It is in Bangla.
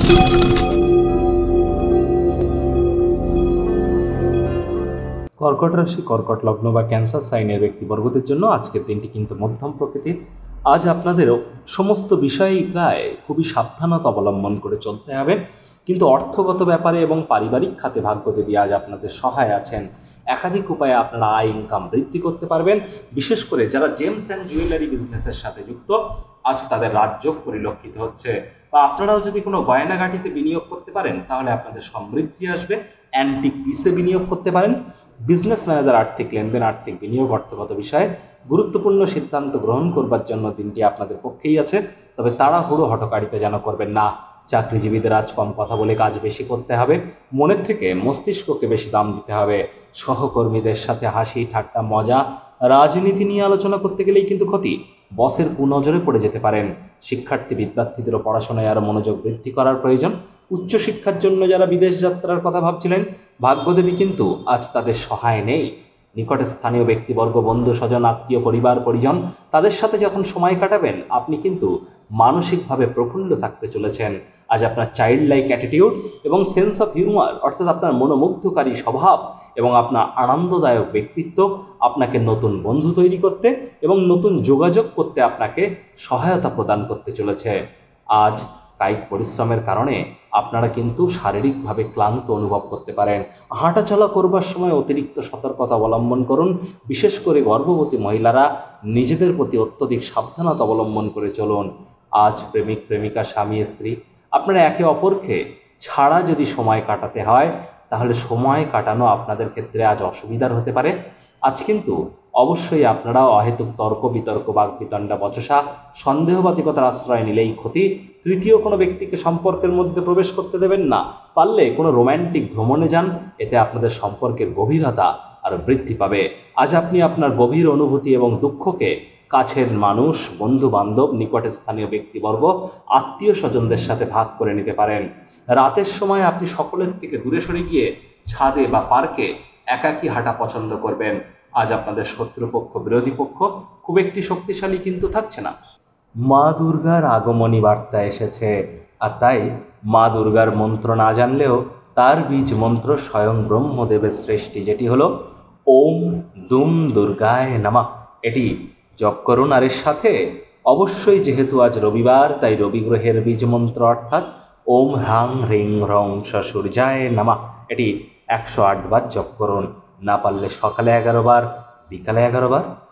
কর্কট রাশি, কর্কট লগ্ন বা ক্যান্সার সাইনের ব্যক্তিবর্গদের জন্য আজকের দিনটি কিন্তু মধ্যম প্রকৃতির। আজ আপনাদেরও সমস্ত বিষয়েই প্রায় খুবই সাবধানতা অবলম্বন করে চলতে হবে, কিন্তু অর্থগত ব্যাপারে এবং পারিবারিক খাতে ভাগ্যদেবী আজ আপনাদের সহায় আছেন। একাধিক উপায়ে আপনারা আয় ইনকাম বৃদ্ধি করতে পারবেন। বিশেষ করে যারা জেমস অ্যান্ড জুয়েলারি বিজনেসের সাথে যুক্ত, আজ তাদের রাজযোগ পরিলক্ষিত হচ্ছে। বা আপনারাও যদি কোনো গয়নাগাটিতে বিনিয়োগ করতে পারেন তাহলে আপনাদের সমৃদ্ধি আসবে। অ্যান্টিক পিসে বিনিয়োগ করতে পারেন। বিজনেসম্যানেদের আর্থিক লেনদেন, আর্থিক বিনিয়োগ, অর্থগত বিষয়ে গুরুত্বপূর্ণ সিদ্ধান্ত গ্রহণ করবার জন্য দিনটি আপনাদের পক্ষেই আছে। তবে তাড়াহুড়ো হঠকারিতা যেন করবেন না। চাকরিজীবীদের আজ কম কথা বলে কাজ বেশি করতে হবে। মনের থেকে মস্তিষ্ককে বেশি দাম দিতে হবে। সহকর্মীদের সাথে হাসি ঠাট্টা মজা, রাজনীতি নিয়ে আলোচনা করতে গেলেই কিন্তু ক্ষতি। বসের কুনজরে পড়ে যেতে পারেন। বিদ্যার্থীদেরও পড়াশোনায় আরও মনোযোগ বৃদ্ধি করার প্রয়োজন। উচ্চশিক্ষার জন্য যারা বিদেশ যাত্রার কথা ভাবছিলেন, ভাগ্যদেবী কিন্তু আজ তাদের সহায় নেই। নিকটে স্থানীয় ব্যক্তিবর্গ, বন্ধু স্বজন, আত্মীয়, পরিবার পরিজন, তাদের সাথে যখন সময় কাটাবেন আপনি কিন্তু মানসিকভাবে প্রফুল্ল থাকতে চলেছেন। আজ আপনার চাইল্ড লাইক অ্যাটিটিউড এবং সেন্স অফ হিউমার, অর্থাৎ আপনার মনোমুগ্ধকারী স্বভাব এবং আপনার আনন্দদায়ক ব্যক্তিত্ব আপনাকে নতুন বন্ধু তৈরি করতে এবং নতুন যোগাযোগ করতে আপনাকে সহায়তা প্রদান করতে চলেছে। আজ কায়িক পরিশ্রমের কারণে আপনারা কিন্তু শারীরিকভাবে ক্লান্ত অনুভব করতে পারেন। হাঁটাচলা করবার সময় অতিরিক্ত সতর্কতা অবলম্বন করুন। বিশেষ করে গর্ভবতী মহিলারা নিজেদের প্রতি অত্যধিক সাবধানতা অবলম্বন করে চলুন। আজ প্রেমিক প্রেমিকা, স্বামী স্ত্রী, আপনারা একে অপরকে ছাড়া যদি সময় কাটাতে হয় তাহলে সময় কাটানো আপনাদের ক্ষেত্রে আজ অসুবিধার হতে পারে। আজ কিন্তু অবশ্যই আপনারা অহেতুক তর্ক বিতর্ক, বাগবিতণ্ডা, বচসা, সন্দেহবাতিকতার আশ্রয় নিলেই ক্ষতি। তৃতীয় কোনো ব্যক্তিকে সম্পর্কের মধ্যে প্রবেশ করতে দেবেন না। পারলে কোনো রোম্যান্টিক ভ্রমণে যান, এতে আপনাদের সম্পর্কের গভীরতা আরও বৃদ্ধি পাবে। আজ আপনি আপনার গভীর অনুভূতি এবং দুঃখকে কাছের মানুষ, বন্ধু বান্ধব, নিকটে স্থানীয় ব্যক্তিবর্গ, আত্মীয় স্বজনদের সাথে ভাগ করে নিতে পারেন। রাতের সময় আপনি সকলের থেকে দূরে সরে গিয়ে ছাদে বা পার্কে একাকী হাঁটা পছন্দ করবেন। আজ আপনাদের শত্রুপক্ষ, বিরোধী পক্ষ খুব একটি শক্তিশালী কিন্তু থাকছে না। মা দুর্গার আগমনী বার্তা এসেছে, আর তাই মা দুর্গার মন্ত্র না জানলেও তার বীজ মন্ত্র স্বয়ং ব্রহ্মদেবের সৃষ্টি, যেটি হলো ওম দুম দুর্গায় নমঃ। এটি জপ করুন। আর এর সাথে অবশ্যই, যেহেতু আজ রবিবার, তাই রবি গ্রহের বীজ মন্ত্র অর্থাৎ ওম হ্রাং হ্রিং হ্রং সূর্যায় নমঃ, এটি 108 বার জপ করুন। না পারলে সকালে 11 বার, বিকালে 11 বার।